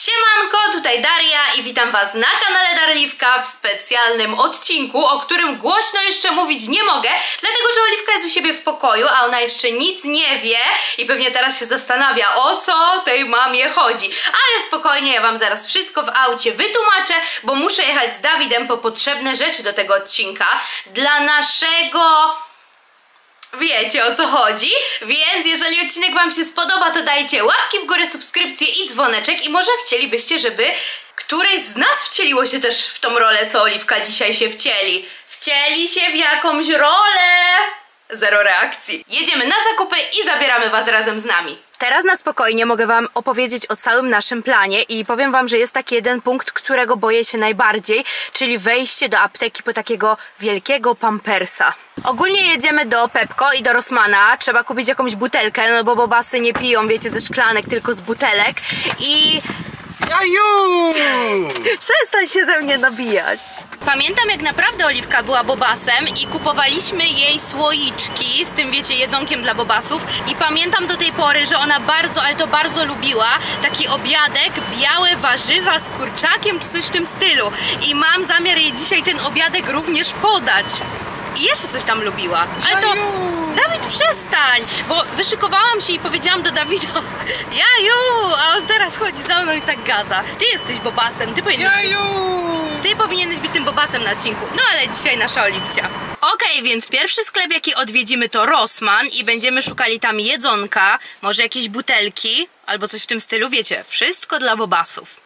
Siemanko, tutaj Daria i witam was na kanale Darliwka w specjalnym odcinku, o którym głośno jeszcze mówić nie mogę, dlatego że Oliwka jest u siebie w pokoju, a ona jeszcze nic nie wie i pewnie teraz się zastanawia, o co tej mamie chodzi. Ale spokojnie, ja wam zaraz wszystko w aucie wytłumaczę, bo muszę jechać z Dawidem po potrzebne rzeczy do tego odcinka dla naszego... Wiecie, o co chodzi, więc jeżeli odcinek wam się spodoba, to dajcie łapki w górę, subskrypcję i dzwoneczek i może chcielibyście, żeby któreś z nas wcieliło się też w tą rolę, co Oliwka dzisiaj się wcieli. Wcieli się w jakąś rolę! Zero reakcji. Jedziemy na zakupy i zabieramy was razem z nami. Teraz na spokojnie mogę wam opowiedzieć o całym naszym planie i powiem wam, że jest taki jeden punkt, którego boję się najbardziej, czyli wejście do apteki po takiego wielkiego pampersa. Ogólnie jedziemy do Pepco i do Rossmana, trzeba kupić jakąś butelkę, no bo bobasy nie piją, wiecie, ze szklanek, tylko z butelek i... Jaju! Przestań się ze mnie nabijać. Pamiętam, jak naprawdę Oliwka była bobasem i kupowaliśmy jej słoiczki z tym, wiecie, jedzonkiem dla bobasów i pamiętam do tej pory, że ona bardzo, ale to bardzo lubiła taki obiadek, białe warzywa z kurczakiem czy coś w tym stylu i mam zamiar jej dzisiaj ten obiadek również podać. I jeszcze coś tam lubiła, ale to... Dawid, przestań! Bo wyszykowałam się i powiedziałam do Dawida Jaju! A on teraz chodzi za mną i tak gada. Ty jesteś bobasem, ty powinieneś być tym bobasem na odcinku. No ale dzisiaj nasza Oliwcia. Okej, więc pierwszy sklep, jaki odwiedzimy, to Rossmann i będziemy szukali tam jedzonka, może jakieś butelki albo coś w tym stylu, wiecie, wszystko dla bobasów.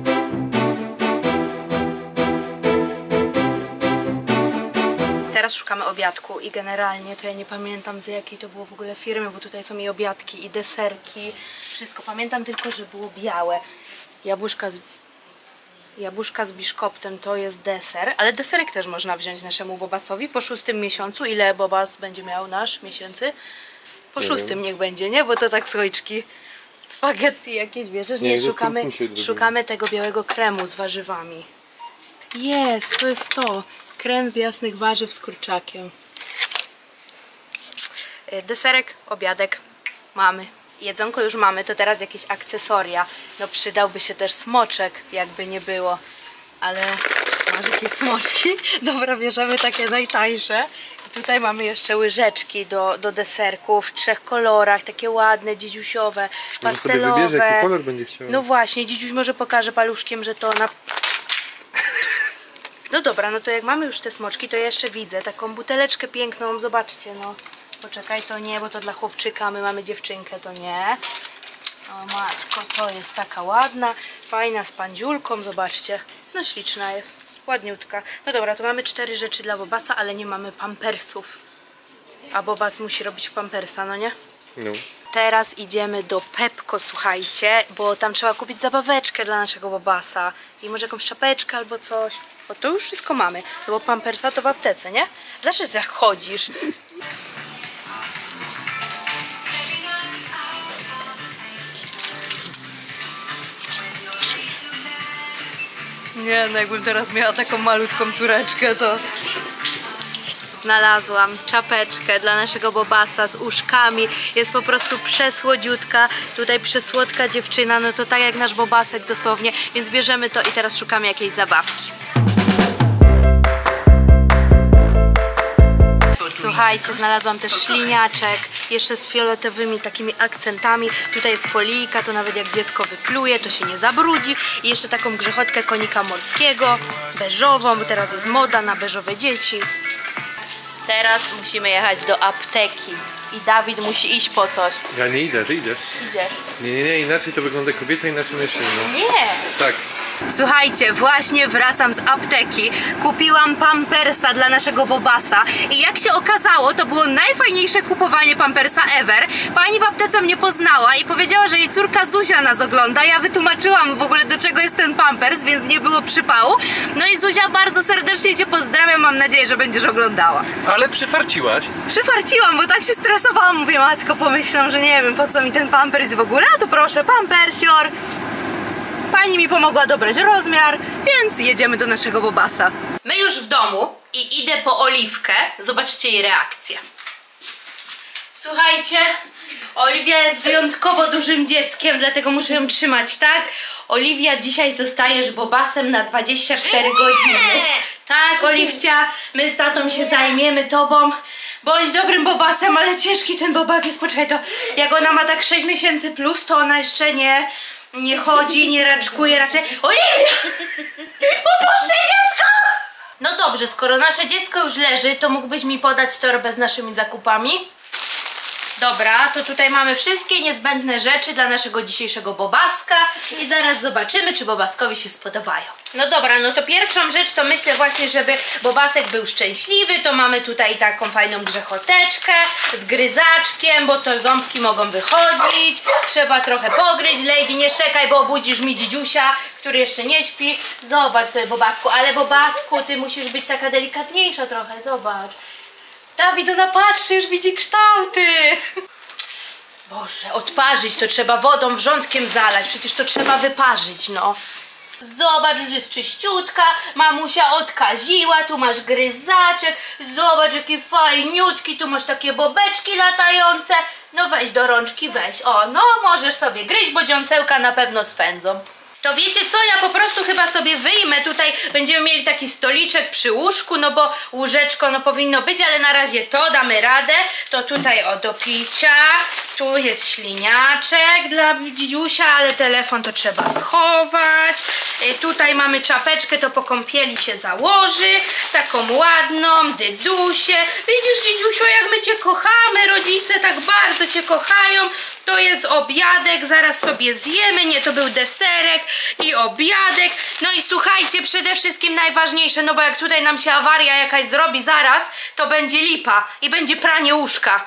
Teraz szukamy obiadku i generalnie to ja nie pamiętam, z jakiej to było w ogóle firmy, bo tutaj są i obiadki, i deserki, wszystko. Pamiętam tylko, że było białe. Jabłuszka z biszkoptem to jest deser, ale deserek też można wziąć naszemu bobasowi po 6. miesiącu. Ile bobas będzie miał nasz miesięcy? Po 6 niech będzie, nie? Bo to tak słoiczki. Spaghetti jakieś, wiesz, nie? Szukamy tego białego kremu z warzywami. Jest, to jest to. Krem z jasnych warzyw z kurczakiem. Deserek, obiadek mamy. Jedzonko już mamy, to teraz jakieś akcesoria. No przydałby się też smoczek, jakby nie było. Ale masz jakieś smoczki? Dobra, bierzemy takie najtańsze. I tutaj mamy jeszcze łyżeczki do deserków w 3 kolorach, takie ładne, dzidziusiowe, pastelowe. Może sobie wybierze, jaki kolor będzie chciał. No właśnie, dzidziuś może pokaże paluszkiem, że to na... No dobra, no to jak mamy już te smoczki, to ja jeszcze widzę taką buteleczkę piękną, zobaczcie, no. Poczekaj, to nie, bo to dla chłopczyka, my mamy dziewczynkę, to nie. O matko, to jest taka ładna, fajna, z pandziulką, zobaczcie. No śliczna jest, ładniutka. No dobra, to mamy 4 rzeczy dla bobasa, ale nie mamy pampersów. A bobas musi robić w pampersa, no nie? No. Teraz idziemy do Pepco, słuchajcie, bo tam trzeba kupić zabaweczkę dla naszego bobasa. I może jakąś czapeczkę albo coś. Bo to już wszystko mamy. No bo pampersa to w aptece, nie? Dlaczego tak chodzisz? Nie, no jakbym teraz miała taką malutką córeczkę, to... Znalazłam czapeczkę dla naszego bobasa z uszkami. Jest po prostu przesłodziutka. Tutaj przesłodka dziewczyna, no to tak jak nasz bobasek dosłownie. Więc bierzemy to i teraz szukamy jakiejś zabawki. Słuchajcie, znalazłam też śliniaczek, jeszcze z fioletowymi takimi akcentami. Tutaj jest folijka, to nawet jak dziecko wypluje, to się nie zabrudzi. I jeszcze taką grzechotkę konika morskiego, beżową, bo teraz jest moda na beżowe dzieci. Teraz musimy jechać do apteki i Dawid musi iść po coś. Ja nie idę, ty idziesz. Idziesz. Nie, inaczej to wygląda kobieta, inaczej mężczyzna. Nie. Tak. Słuchajcie, właśnie wracam z apteki. Kupiłam pampersa dla naszego bobasa i jak się okazało, to było najfajniejsze kupowanie pampersa ever. Pani w aptece mnie poznała i powiedziała, że jej córka Zuzia nas ogląda. Ja wytłumaczyłam w ogóle, do czego jest ten pampers, więc nie było przypału. No i Zuzia, bardzo serdecznie cię pozdrawiam, mam nadzieję, że będziesz oglądała. Ale przyfarciłaś? Przyfarciłam, bo tak się stresowałam. Mówię, matko, pomyślałam, że nie wiem, po co mi ten pampers w ogóle. A tu proszę, pampersior. Pani mi pomogła dobrać rozmiar, więc jedziemy do naszego bobasa. My już w domu i idę po Oliwkę. Zobaczcie jej reakcję. Słuchajcie, Oliwia jest wyjątkowo dużym dzieckiem, dlatego muszę ją trzymać, tak? Oliwia, dzisiaj zostajesz bobasem na 24 godziny. Tak, Oliwcia, my z tatą się zajmiemy tobą. Bądź dobrym bobasem, ale ciężki ten bobas jest. Poczekaj, to jak ona ma tak 6 miesięcy plus, to ona jeszcze nie chodzi, nie raczkuje raczej. Oliwia! Opuszczę dziecko! No dobrze, skoro nasze dziecko już leży, to mógłbyś mi podać torbę z naszymi zakupami? Dobra, to tutaj mamy wszystkie niezbędne rzeczy dla naszego dzisiejszego bobaska i zaraz zobaczymy, czy bobaskowi się spodobają. No dobra, no to pierwszą rzecz to myślę właśnie, żeby bobasek był szczęśliwy, to mamy tutaj taką fajną grzechoteczkę z gryzaczkiem, bo to ząbki mogą wychodzić, trzeba trochę pogryźć. Lady, nie szczekaj, bo obudzisz mi dzidziusia, który jeszcze nie śpi. Zobacz sobie, bobasku, ale bobasku, ty musisz być taka delikatniejsza trochę, zobacz. Dawid, ona patrzy, już widzi kształty. Boże, odparzyć to trzeba wodą wrzątkiem zalać, przecież to trzeba wyparzyć, no. Zobacz, już jest czyściutka, mamusia odkaziła, tu masz gryzaczek, zobacz jaki fajniutki, tu masz takie bobeczki latające. No weź do rączki, weź, o, no możesz sobie gryźć, bo dziąsełka na pewno swędzą. To wiecie co, ja po prostu chyba sobie wyjmę, tutaj będziemy mieli taki stoliczek przy łóżku, no bo łóżeczko no powinno być, ale na razie to damy radę. To tutaj o do picia, tu jest śliniaczek dla dzidziusia, ale telefon to trzeba schować. Tutaj mamy czapeczkę, to po kąpieli się założy, taką ładną, dydusię. Widzisz dzidziusiu, jak my cię kochamy, rodzice tak bardzo cię kochają. To jest obiadek, zaraz sobie zjemy, nie, to był deserek i obiadek. No i słuchajcie, przede wszystkim najważniejsze, no bo jak tutaj nam się awaria jakaś zrobi zaraz, to będzie lipa i będzie pranie łóżka.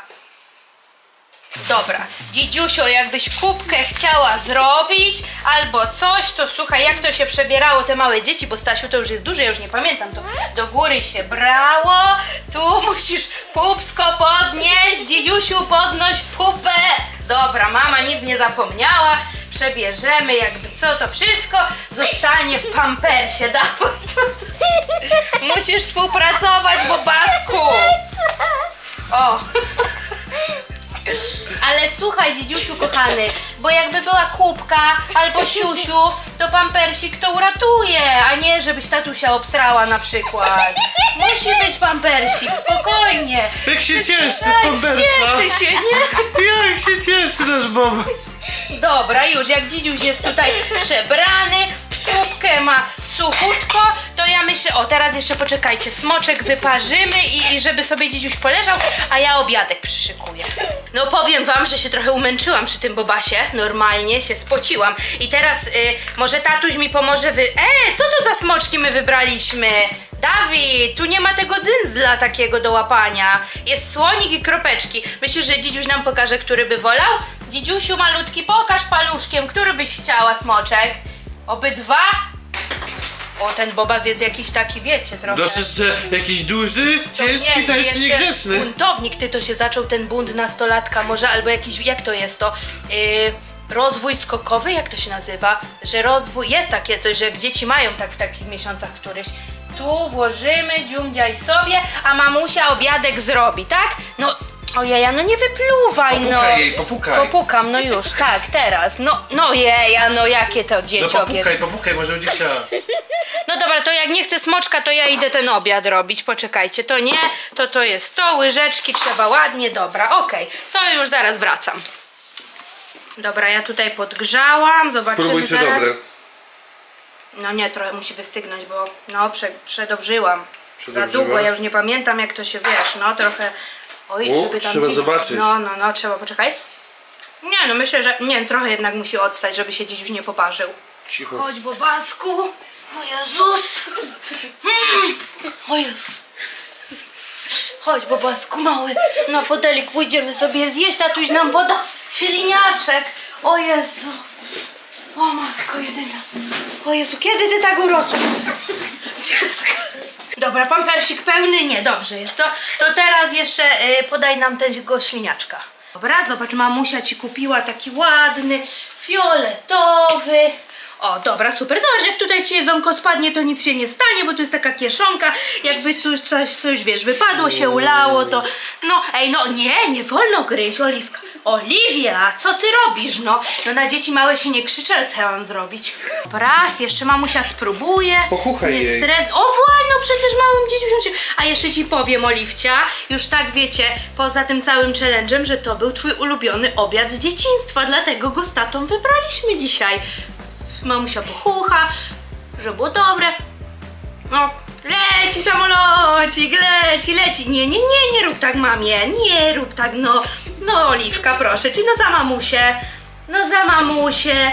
Dobra, dzidziusiu, jakbyś kubkę chciała zrobić albo coś, to słuchaj, jak to się przebierało te małe dzieci, bo Stasiu to już jest duży, ja już nie pamiętam, to do góry się brało, tu musisz pupsko podnieść, dzidziusiu, podnoś pupę. Dobra, mama nic nie zapomniała, przebierzemy jakby co, to wszystko zostanie w pampersie, dawaj. Musisz współpracować, bobasku. O. Ale słuchaj, dzidziusiu kochany, bo jakby była kubka albo siusiu, to pampersik to uratuje, a nie żebyś tatusia obsrała na przykład. Musi być pampersik, spokojnie. Jak się cieszy z pampersa. Cieszy się, nie? Jak się cieszy nasz bobas. Dobra, już jak dzidziuś jest tutaj przebrany, kubkę ma suchutko, to ja myślę, o teraz jeszcze poczekajcie, smoczek wyparzymy i żeby sobie dzidziuś poleżał, a ja obiadek przyszykuję. No powiem wam, że się trochę umęczyłam przy tym bobasie, normalnie się spociłam i teraz może tatuś mi pomoże co to za smoczki my wybraliśmy? Dawid, tu nie ma tego dzyndzla takiego do łapania. Jest słonik i kropeczki. Myślisz, że dzidziuś nam pokaże, który by wolał? Dzidziusiu malutki, pokaż paluszkiem, który byś chciała, smoczek. Obydwa? O, ten bobas jest jakiś taki, wiecie, trochę. Dosyć, że jakiś duży, ciężki, to jest niegrzeczny. Buntownik, ty to się zaczął ten bunt nastolatka, może albo jakiś, jak to jest to? Rozwój skokowy, jak to się nazywa? Że rozwój, jest takie coś, że jak dzieci mają tak w takich miesiącach któryś. Tu włożymy, dziumdziaj sobie, a mamusia obiadek zrobi, tak? No, ojeja, no nie wypluwaj, no. Popukaj jej, popukaj. Popukam, no już, tak, teraz. No jeja, no jakie to dzieciok jest. Popukaj, może będzie chciała. No dobra, to jak nie chcę smoczka, to ja idę ten obiad robić. Poczekajcie, to nie, to jest to, łyżeczki trzeba ładnie, dobra, okej. To już zaraz wracam. Dobra, ja tutaj podgrzałam, zobaczymy. Spróbuj, czy zaraz. dobre. No nie, trochę musi wystygnąć, bo no przedobrzyłam. Za długo, ja już nie pamiętam jak to się, wiesz, no trochę... Oj, żeby tam trzeba gdzieś... zobaczyć. No, trzeba, poczekaj. Nie, no myślę, że... Nie, trochę jednak musi odstać, żeby się dziś nie poparzył. Cicho. Chodź, bobasku. O Jezus. O Jezus. Chodź, bobasku mały. Na fotelik pójdziemy sobie zjeść, tatuś nam poda śliniaczek. O Jezu. O matko jedyna. O Jezu, kiedy ty tak urosłeś? Dziecko. Dobra, pampersik pełny? Nie, dobrze jest to. To teraz jeszcze podaj nam tego śliniaczka. Dobra, zobacz, mamusia ci kupiła taki ładny, fioletowy. O, dobra, super. Zobacz, jak tutaj ci jedzonko spadnie, to nic się nie stanie, bo tu jest taka kieszonka. Jakby coś wiesz, wypadło, się ulało, to... No, ej, no nie wolno gryźć, Oliwka. Oliwia, co ty robisz, no? No na dzieci małe się nie krzyczę, ale co ja mam zrobić? Dobra, jeszcze mamusia spróbuje. Pochuchaj jej. O właśnie, no przecież małym dzieciusiom się... A jeszcze ci powiem, Oliwcia, już tak wiecie, poza tym całym challenge'em, że to był twój ulubiony obiad z dzieciństwa, dlatego go z tatą wybraliśmy dzisiaj. Mamusia pochucha, że było dobre. No, leci samolocik, leci. Nie rób tak, mamie, nie rób tak, no. No, Oliwka, proszę cię, no za mamusię. No za mamusię,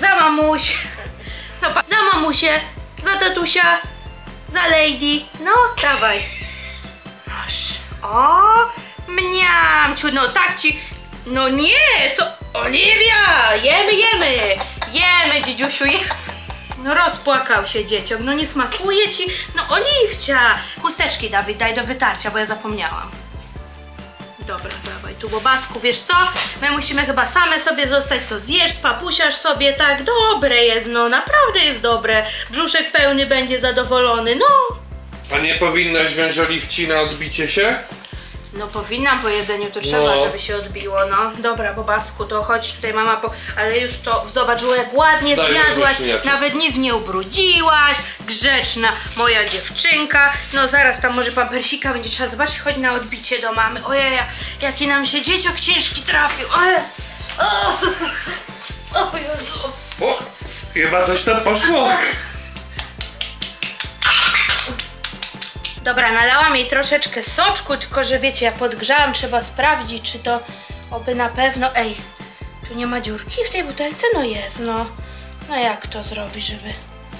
no za mamusię, za tatusia, za lady. No, dawaj. Noż, o, mniamciu, no tak ci... No nie, co? Oliwia, jemy, dzidziusiu, jemy. No rozpłakał się dzieciok, no nie smakuje ci? No Oliwcia, chusteczki Dawid, daj do wytarcia, bo ja zapomniałam. Dobra, dawaj tu, Bobasku, wiesz co? My musimy chyba same sobie zostać, to zjesz, spapusiasz sobie, tak? Dobre jest, no naprawdę jest dobre. Brzuszek pełny będzie zadowolony, no. A nie powinnaś wziąć Oliwci na odbicie się? No powinnam po jedzeniu, to trzeba, żeby się odbiło, no. Dobra, Bobasku, to chodź tutaj mama, ale już to, zobacz, jak ładnie zjadłaś, nawet nic nie ubrudziłaś, grzeczna moja dziewczynka. No zaraz tam może pampersika będzie trzeba zobaczyć, chodź na odbicie do mamy. Ojej, jaki nam się dzieciok ciężki trafił, o Jezu. O Jezus. O, chyba coś tam poszło. Dobra, nalałam jej troszeczkę soczku, tylko że wiecie, ja podgrzałam, trzeba sprawdzić, czy to oby na pewno... Ej, tu nie ma dziurki w tej butelce? No jest, no. No jak to zrobić, żeby...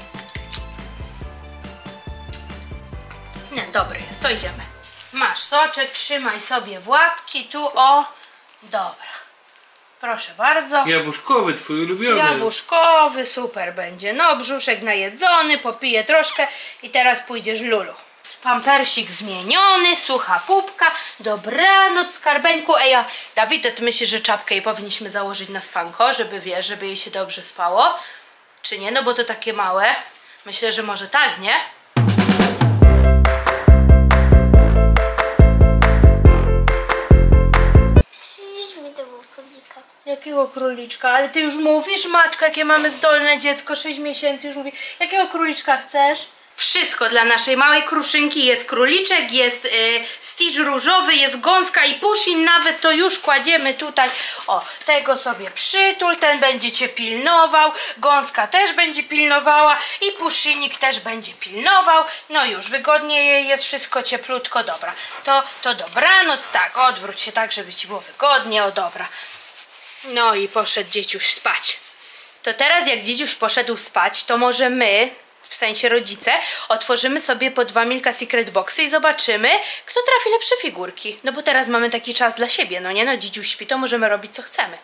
Nie, dobry jest, to idziemy. Masz soczek, trzymaj sobie w łapki, tu o. Dobra. Proszę bardzo. Jabłuszkowy, twój ulubiony. Jabłuszkowy, super będzie. No, brzuszek najedzony, popiję troszkę i teraz pójdziesz lulu. Pampersik zmieniony, sucha pupka, dobranoc skarbeńku. Ej, a Dawid, ty myślisz, że czapkę jej powinniśmy założyć na spanko, żeby wiesz, żeby jej się dobrze spało? Czy nie? No bo to takie małe. Myślę, że może tak, nie? Przynieśmy tego królika. Jakiego króliczka? Ale ty już mówisz, matko, jakie mamy zdolne dziecko, 6 miesięcy już mówi. Jakiego króliczka chcesz? Wszystko dla naszej małej kruszynki. Jest króliczek, jest Stitch różowy, jest gąska i Pusin nawet, to już kładziemy tutaj. O, tego sobie przytul, ten będzie cię pilnował, gąska też będzie pilnowała i Puszynik też będzie pilnował. No już, wygodnie jej jest, wszystko cieplutko, dobra. To dobranoc, tak, odwróć się tak, żeby ci było wygodnie, o dobra. No i poszedł dzieciuś spać. To teraz jak dzieciuś poszedł spać, to może my... w sensie rodzice, otworzymy sobie po 2 Milka Secret Boxy i zobaczymy, kto trafi lepsze figurki. No bo teraz mamy taki czas dla siebie, no nie? No dzidziuś śpi, to możemy robić co chcemy.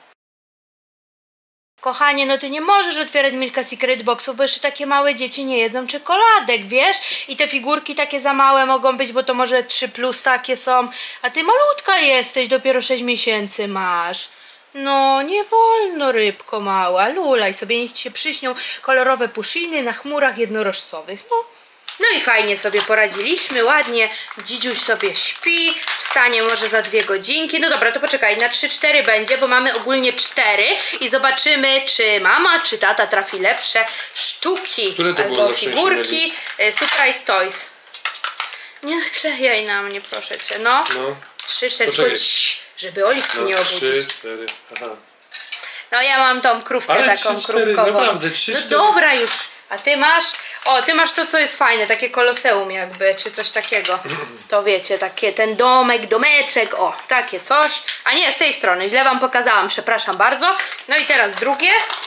Kochanie, no ty nie możesz otwierać Milka Secret Boxów, bo jeszcze takie małe dzieci nie jedzą czekoladek, wiesz? I te figurki takie za małe mogą być, bo to może 3+ takie są. A ty malutka jesteś, dopiero 6 miesięcy masz. No, nie wolno, rybko mała, lulaj sobie, niech ci się przyśnią kolorowe pusziny na chmurach jednorożcowych, no. No i fajnie sobie poradziliśmy, ładnie, dzidziuś sobie śpi, wstanie może za 2 godzinki. No dobra, to poczekaj, na 3-4 będzie, bo mamy ogólnie 4 i zobaczymy, czy mama, czy tata trafi lepsze sztuki albo figurki. Surprise Toys. Nie naklejaj na mnie, proszę cię, no. 3, 4, żeby Oliwki nie obudzić. 3, 4, aha. No ja mam tą krówkę ale taką 3, 4, krówkową. Naprawdę, 3, no 4. dobra już. A ty masz? O, ty masz to, co jest fajne, takie koloseum jakby, czy coś takiego. To wiecie, takie ten domek, domeczek, o, takie coś. A nie, z tej strony, źle wam pokazałam, przepraszam bardzo. No i teraz drugie.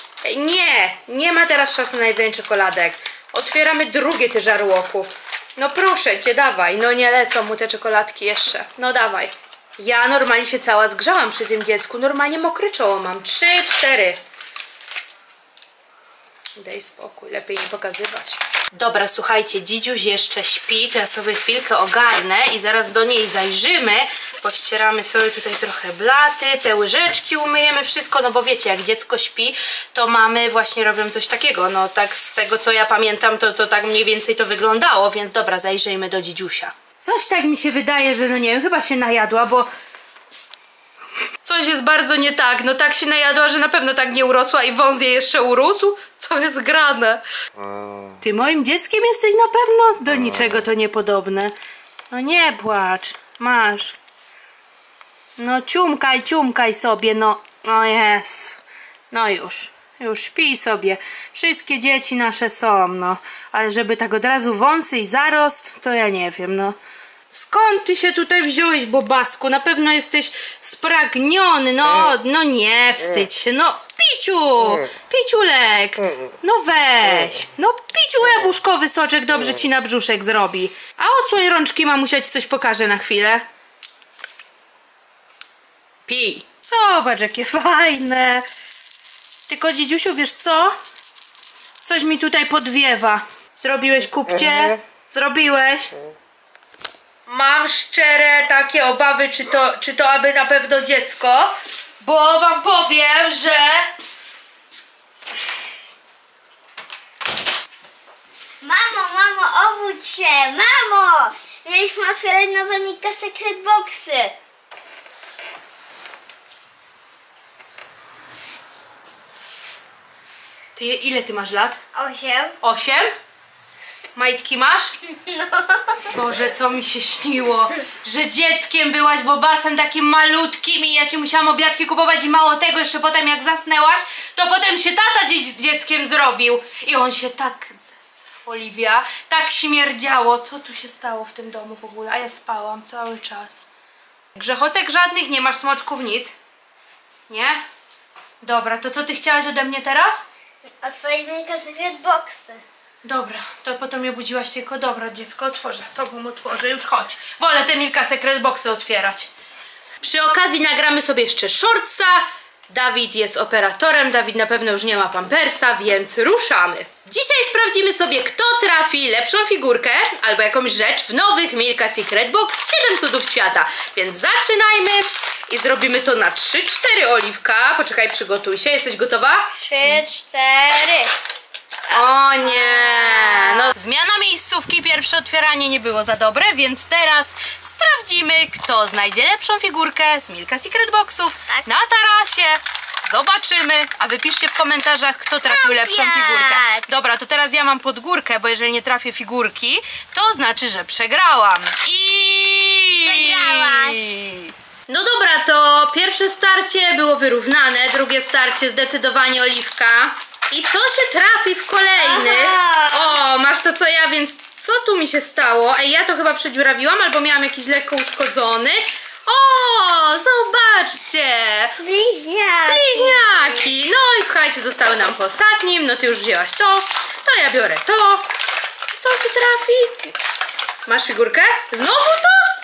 Nie ma teraz czasu na jedzenie czekoladek. Otwieramy drugie, ty żarłoku. No proszę cię, dawaj. No nie lecą mu te czekoladki jeszcze. No dawaj. Ja normalnie się cała zgrzałam przy tym dziecku. Normalnie mokre czoło mam. 3, 4. Daj spokój, lepiej nie pokazywać. Dobra, słuchajcie, dzidziuś jeszcze śpi, to ja sobie chwilkę ogarnę i zaraz do niej zajrzymy. Pościeramy sobie tutaj trochę blaty, te łyżeczki umyjemy, wszystko, no bo wiecie, jak dziecko śpi, to mamy właśnie robią coś takiego. No tak z tego, co ja pamiętam, to tak mniej więcej to wyglądało, więc dobra, zajrzyjmy do dzidziusia. Coś tak mi się wydaje, że no nie wiem, chyba się najadła, bo coś jest bardzo nie tak. No tak się najadła, że na pewno tak nie urosła i wąs jej jeszcze urósł. Co jest grane? Ty moim dzieckiem jesteś na pewno? Do niczego to niepodobne. No nie płacz. Masz. No ciumkaj sobie, no. O jest. No już śpi sobie. Wszystkie dzieci nasze są, no. Ale żeby tak od razu wąsy i zarost, to ja nie wiem, no. Skąd ty się tutaj wziąłeś, Bobasku? Na pewno jesteś spragniony. No nie wstydź się. No Piciulek. No weź. No Piciu jabłuszkowy soczek dobrze ci na brzuszek zrobi. A odsłoń rączki, mamusia ci coś pokaże na chwilę. Pij. Zobacz, jakie fajne. Tylko dzidziusiu, wiesz co? Coś mi tutaj podwiewa. Zrobiłeś kupcie? Zrobiłeś? Mam szczere takie obawy, czy to aby na pewno dziecko, bo wam powiem, że Mamo, obudź się! Mamo! Mieliśmy otwierać nowe Milka Secret Boxy. Ty, ile ty masz lat? 8. 8? Majtki masz? Boże, co mi się śniło, że dzieckiem byłaś, Bobasem takim malutkim i ja ci musiałam obiadki kupować i mało tego, jeszcze potem jak zasnęłaś, to potem się tata dziś z dzieckiem zrobił i on się tak zesrał, Oliwia, tak śmierdziało. Co tu się stało w tym domu w ogóle? A ja spałam cały czas. Grzechotek żadnych, nie masz smoczków, nic? Nie? Dobra, to co ty chciałaś ode mnie teraz? Otworzyć Milka Secret Boxy. Dobra, to potem mnie budziłaś tylko. Dobra, dziecko, otworzę z tobą, otworzę, już chodź. Wolę te Milka Secret Boxy otwierać. Przy okazji nagramy sobie jeszcze shortsa. Dawid jest operatorem, Dawid na pewno już nie ma pampersa, więc ruszamy. Dzisiaj sprawdzimy sobie, kto trafi lepszą figurkę albo jakąś rzecz w nowych Milka Secret Box 7 cudów świata. Więc zaczynajmy i zrobimy to na 3-4, Oliwka. Poczekaj, przygotuj się. Jesteś gotowa? 3, 4. O nie! No, zmiana miejscówki, pierwsze otwieranie nie było za dobre, więc teraz sprawdzimy, kto znajdzie lepszą figurkę z Milka Secret Boxów na tarasie. Zobaczymy, a wy piszcie w komentarzach, kto trafił lepszą figurkę. Dobra, to teraz ja mam pod górkę, bo jeżeli nie trafię figurki, to znaczy, że przegrałam. Przegrałaś. No dobra, to pierwsze starcie było wyrównane, drugie starcie zdecydowanie Oliwka. I co się trafi w kolejny? O, masz to co ja, więc co tu mi się stało? Ej, ja to chyba przedziurawiłam, albo miałam jakiś lekko uszkodzony. O, zobaczcie! Bliźniaki! No i słuchajcie, zostały nam po ostatnim. No ty już wzięłaś to ja biorę to. Co się trafi? Masz figurkę? Znowu to?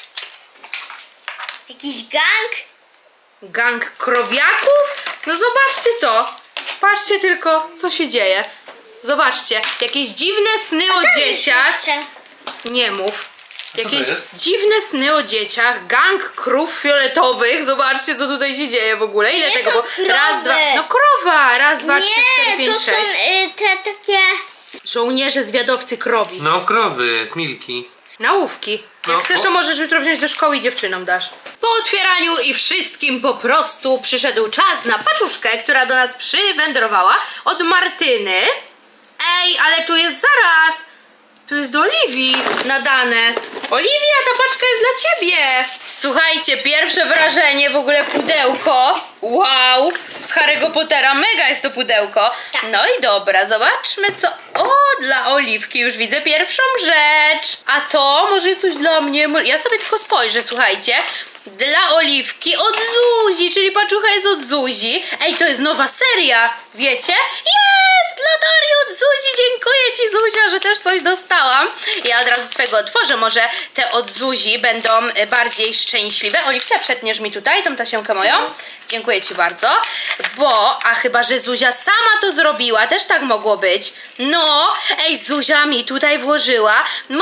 Jakiś gang? Gang krowiaków? No zobaczcie to. Patrzcie tylko, co się dzieje. Zobaczcie, jakieś dziwne sny o dzieciach. Nie mów. Jakieś dziwne sny o dzieciach. Gang krów fioletowych. Zobaczcie, co tutaj się dzieje w ogóle. Ile tego było? Raz, dwa. No krowa. Raz, dwa, trzy, cztery, pięć, sześć. Nie, to są te takie... Żołnierze, zwiadowcy krowi. No krowy, z Milki. Nałówki. Jak chcesz, to możesz jutro wziąć do szkoły i dziewczynom dasz. Po otwieraniu i wszystkim po prostu przyszedł czas na paczuszkę, która do nas przywędrowała od Martyny. Ej, ale tu jest zaraz. Tu jest do Oliwii nadane. Oliwia, ta paczka jest dla ciebie. Słuchajcie, pierwsze wrażenie, w ogóle pudełko. Wow, z Harry'ego Pottera. Mega jest to pudełko. Tak. No i dobra, zobaczmy co... O, dla Oliwki już widzę pierwszą rzecz. A to może coś dla mnie. Ja sobie tylko spojrzę, słuchajcie. Dla Oliwki od Zuzi, czyli paczucha jest od Zuzi. Ej, to jest nowa seria, wiecie? Jest! Dla Darii od Zuzi Zuzi, dziękuję Ci, Zuzia, że też coś dostałam. Ja od razu swojego otworzę, może te od Zuzi będą bardziej szczęśliwe. Oliwcia, przetniesz mi tutaj tą tasiemkę moją? Dziękuję Ci bardzo, bo, a chyba, że Zuzia sama to zrobiła, też tak mogło być. No, ej, Zuzia mi tutaj włożyła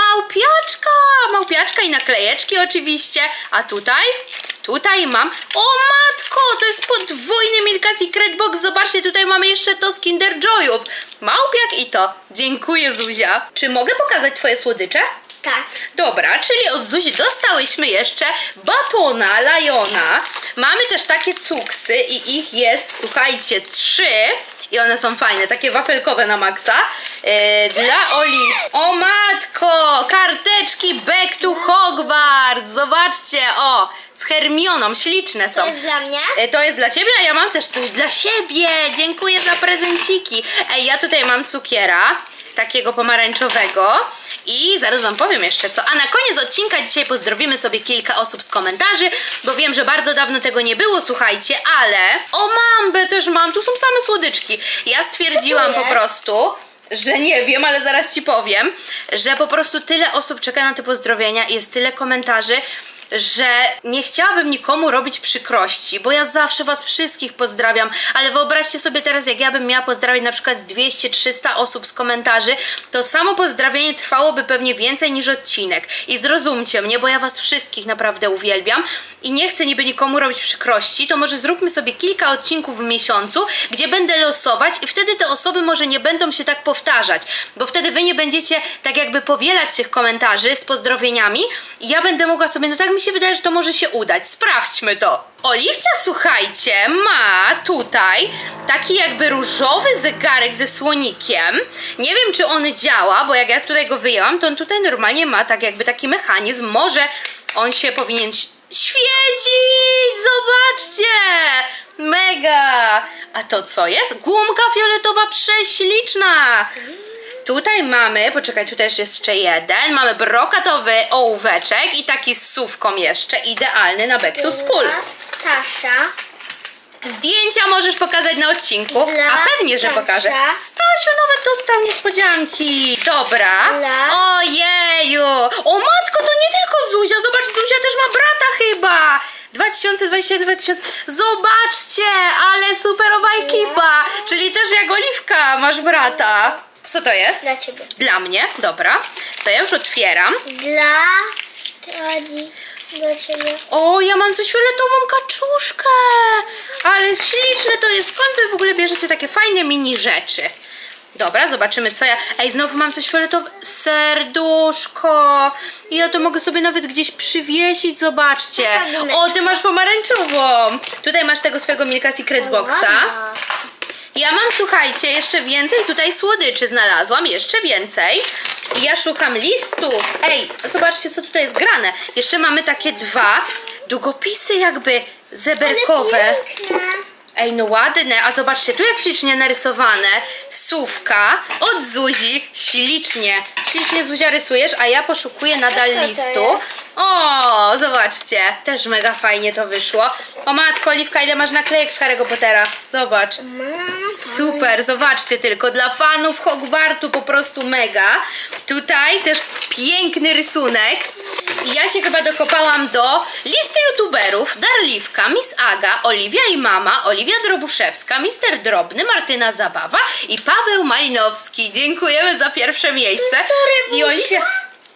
małpiaczka i naklejeczki oczywiście, a tutaj mam, o matko, to jest podwójny Milka Secret Box, zobaczcie, tutaj mamy jeszcze to z Kinder Joyów, małpiak i to, dziękuję Zuzia. Czy mogę pokazać Twoje słodycze? Tak. Dobra, czyli od Zuzi dostałyśmy jeszcze batona Liona. Mamy też takie cuksy i ich jest, słuchajcie, 3. I one są fajne, takie wafelkowe na maksa. Dla Oliw. O matko, karteczki Back to Hogwarts. Zobaczcie, o, z Hermioną, śliczne są. To jest dla mnie? To jest dla Ciebie, a ja mam też coś dla siebie. Dziękuję za prezenciki. Ej, ja tutaj mam cukiera, takiego pomarańczowego. I zaraz Wam powiem jeszcze co. A na koniec odcinka dzisiaj pozdrowimy sobie kilka osób z komentarzy, bo wiem, że bardzo dawno tego nie było, słuchajcie, ale... O, mambę też mam, tu są same słodyczki. Ja stwierdziłam po prostu, że nie wiem, ale zaraz Ci powiem, że po prostu tyle osób czeka na te pozdrowienia i jest tyle komentarzy, że nie chciałabym nikomu robić przykrości, bo ja zawsze Was wszystkich pozdrawiam, ale wyobraźcie sobie teraz, jak ja bym miała pozdrawiać na przykład z 200-300 osób z komentarzy, to samo pozdrawienie trwałoby pewnie więcej niż odcinek. I zrozumcie mnie, bo ja Was wszystkich naprawdę uwielbiam i nie chcę niby nikomu robić przykrości, to może zróbmy sobie kilka odcinków w miesiącu, gdzie będę losować i wtedy te osoby może nie będą się tak powtarzać, bo wtedy Wy nie będziecie tak jakby powielać tych komentarzy z pozdrowieniami i ja będę mogła sobie, no tak mi się wydaje, że to może się udać. Sprawdźmy to. Oliwcia, słuchajcie, ma tutaj taki jakby różowy zegarek ze słonikiem. Nie wiem, czy on działa, bo jak ja tutaj go wyjęłam, to on tutaj normalnie ma tak jakby taki mechanizm. Może on się powinien świecić! Zobaczcie! Mega! A to co jest? Gumka fioletowa prześliczna! Tutaj mamy, poczekaj, tutaj jest jeszcze jeden. Mamy brokatowy ołóweczek i taki z sówką jeszcze, idealny na back to school. Stasia. Zdjęcia możesz pokazać na odcinku. A pewnie, że pokażę. Stasiu nawet dostał niespodzianki. Dobra. Ojeju. O matko, to nie tylko Zuzia. Zobacz, Zuzia też ma brata chyba. 2021-2000. Zobaczcie, ale superowa ekipa. Czyli też jak Oliwka masz brata. Co to jest? Dla Ciebie. Dla mnie? Dobra. To ja już otwieram. Dla Ciebie. O, ja mam coś fioletową kaczuszkę. Ale śliczne to jest. Skąd Wy w ogóle bierzecie takie fajne mini rzeczy? Dobra, zobaczymy co ja... Ej, znowu mam coś fioletowego. Serduszko. I ja to mogę sobie nawet gdzieś przywiesić, zobaczcie. O, Ty masz pomarańczową. Tutaj masz tego swojego Milka Secret Boxa. Ja mam, słuchajcie, jeszcze więcej tutaj słodyczy znalazłam, jeszcze więcej. I ja szukam listów. Ej, zobaczcie, co tutaj jest grane. Jeszcze mamy takie 2 długopisy jakby zeberkowe. Ej, no ładne. A zobaczcie, tu jak ślicznie narysowane. Słówka od Zuzi. Ślicznie. Ślicznie, Zuzia, rysujesz, a ja poszukuję nadal listu. O, zobaczcie. Też mega fajnie to wyszło. O matko, Oliwka, ile masz naklejek z Harry'ego Pottera? Zobacz. Super, zobaczcie tylko. Dla fanów Hogwartu po prostu mega. Tutaj też piękny rysunek. I ja się chyba dokopałam do listy youtuberów. Darliwka, Miss Aga, Oliwia i mama, Oliwia Drobuszewska, Mister Drobny, Martyna Zabawa i Paweł Malinowski. Dziękujemy za pierwsze miejsce. I Oliwia...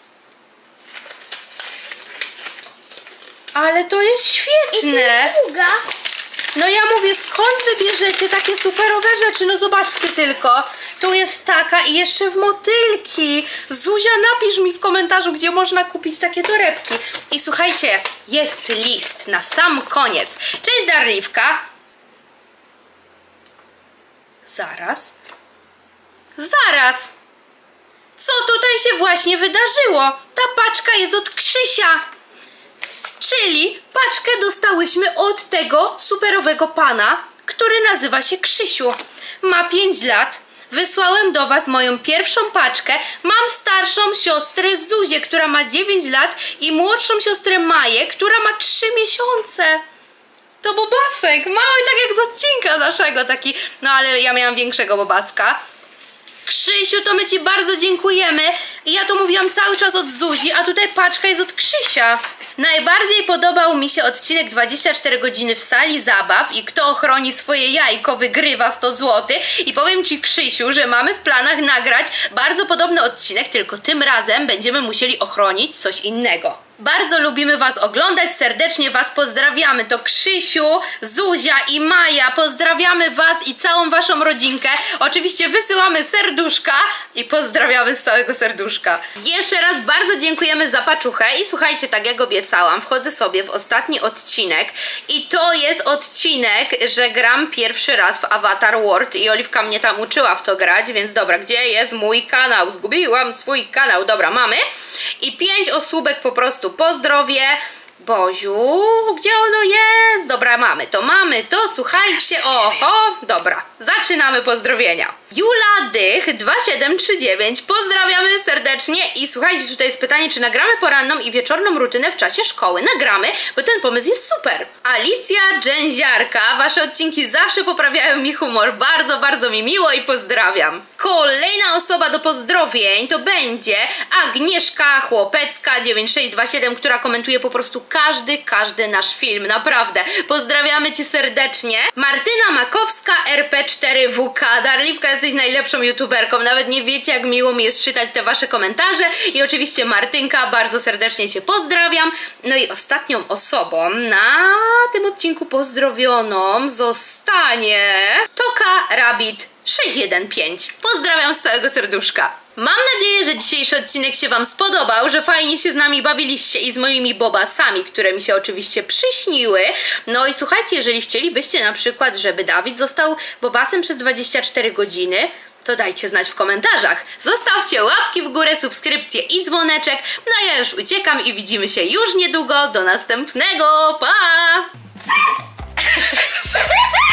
Ale to jest świetne. No ja mówię, skąd Wy bierzecie takie superowe rzeczy? No zobaczcie tylko. Tu jest taka i jeszcze w motylki. Zuzia, napisz mi w komentarzu, gdzie można kupić takie torebki. I słuchajcie, jest list na sam koniec. Cześć Darliwka. Zaraz. Co tutaj się właśnie wydarzyło? Ta paczka jest od Krzysia. Czyli paczkę dostałyśmy od tego superowego pana, który nazywa się Krzysiu. Ma 5 lat. Wysłałem do Was moją pierwszą paczkę. Mam starszą siostrę Zuzię, która ma 9 lat i młodszą siostrę Maję, która ma 3 miesiące. To bobasek, mały, tak jak z odcinka naszego, taki, no ale ja miałam większego bobaska. Krzysiu, to my ci bardzo dziękujemy. I ja to mówiłam cały czas od Zuzi, a tutaj paczka jest od Krzysia. Najbardziej podobał mi się odcinek 24 godziny w sali zabaw i kto ochroni swoje jajko wygrywa 100 zł. I powiem ci, Krzysiu, że mamy w planach nagrać bardzo podobny odcinek, tylko tym razem będziemy musieli ochronić coś innego. Bardzo lubimy was oglądać, serdecznie was pozdrawiamy. To Krzysiu, Zuzia i Maja. Pozdrawiamy was i całą waszą rodzinkę. Oczywiście wysyłamy serduszka i pozdrawiamy z całego serduszka. Jeszcze raz bardzo dziękujemy za paczuchę i słuchajcie, tak jak obiecałam, wchodzę sobie w ostatni odcinek i to jest odcinek, że gram pierwszy raz w Avatar World i Oliwka mnie tam uczyła w to grać, więc dobra, gdzie jest mój kanał? Zgubiłam swój kanał. Dobra, mamy. I 5 osóbek po prostu pozdrowie. Boziu, gdzie ono jest? Dobra, mamy to, słuchajcie, oho, dobra, zaczynamy pozdrowienia. Jula Dych 2739, pozdrawiamy serdecznie i słuchajcie, tutaj jest pytanie, czy nagramy poranną i wieczorną rutynę w czasie szkoły. Nagramy, bo ten pomysł jest super. Alicja Dżęziarka, wasze odcinki zawsze poprawiają mi humor, bardzo, bardzo mi miło i pozdrawiam. Kolejna osoba do pozdrowień to będzie Agnieszka Chłopecka 9627, która komentuje po prostu każdy nasz film, naprawdę. Pozdrawiamy cię serdecznie. Martyna Makowska RP4WK, Darliwka, jesteś najlepszą youtuberką, nawet nie wiecie, jak miło mi jest czytać te wasze komentarze. I oczywiście Martynka, bardzo serdecznie cię pozdrawiam. No i ostatnią osobą na tym odcinku pozdrowioną zostanie Toka Rabbit 615. Pozdrawiam z całego serduszka. Mam nadzieję, że dzisiejszy odcinek się wam spodobał, że fajnie się z nami bawiliście i z moimi bobasami, które mi się oczywiście przyśniły. No i słuchajcie, jeżeli chcielibyście na przykład, żeby Dawid został bobasem przez 24 godziny, to dajcie znać w komentarzach. Zostawcie łapki w górę, subskrypcję i dzwoneczek. No a ja już uciekam i widzimy się już niedługo. Do następnego. Pa!